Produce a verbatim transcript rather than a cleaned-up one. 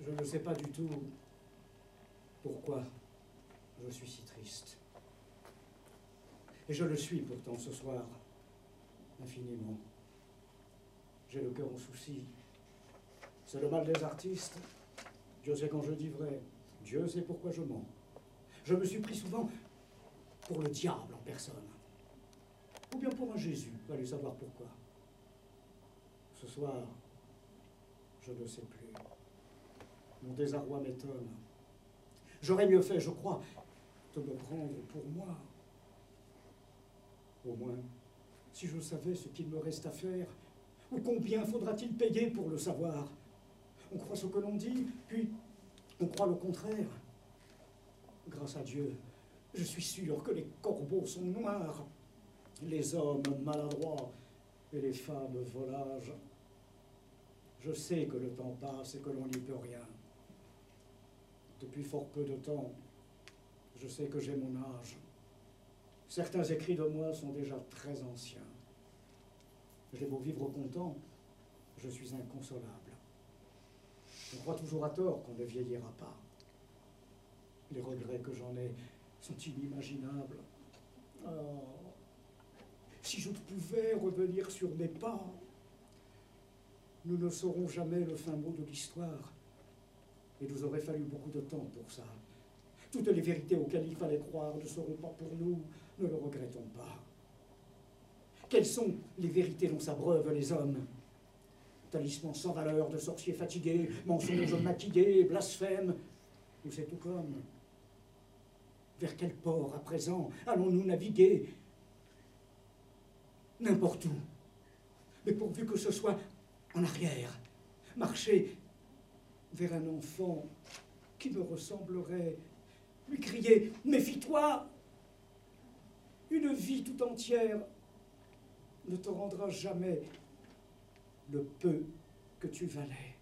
Je ne sais pas du tout pourquoi je suis si triste. Et je le suis pourtant ce soir, infiniment. J'ai le cœur en souci. C'est le mal des artistes. Dieu sait quand je dis vrai. Dieu sait pourquoi je mens. Je me suis pris souvent pour le diable en personne. Ou bien pour un Jésus, allez savoir pourquoi. Ce soir, je ne sais plus. Mon désarroi m'étonne. J'aurais mieux fait, je crois, de me prendre pour moi. Au moins, si je savais ce qu'il me reste à faire, ou combien faudra-t-il payer pour le savoir? On croit ce que l'on dit, puis on croit le contraire. Grâce à Dieu, je suis sûr que les corbeaux sont noirs, les hommes maladroits et les femmes volages. Je sais que le temps passe et que l'on n'y peut rien. Depuis fort peu de temps, je sais que j'ai mon âge. Certains écrits de moi sont déjà très anciens. J'ai beau vivre content, je suis inconsolable. On croit toujours à tort qu'on ne vieillira pas. Les regrets que j'en ai sont inimaginables. Oh, si je pouvais revenir sur mes pas, nous ne saurons jamais le fin mot de l'histoire. Il nous aurait fallu beaucoup de temps pour ça. Toutes les vérités auxquelles il fallait croire ne seront pas pour nous, ne le regrettons pas. Quelles sont les vérités dont s'abreuvent les hommes? Talisman sans valeur de sorciers fatigués, mensonges maquillés, blasphèmes, ou c'est tout comme? Vers quel port, à présent, allons-nous naviguer? N'importe où. Mais pourvu que ce soit en arrière, marcher vers un enfant qui me ressemblerait, lui crier « Méfie-toi !» Une vie tout entière ne te rendra jamais le peu que tu valais.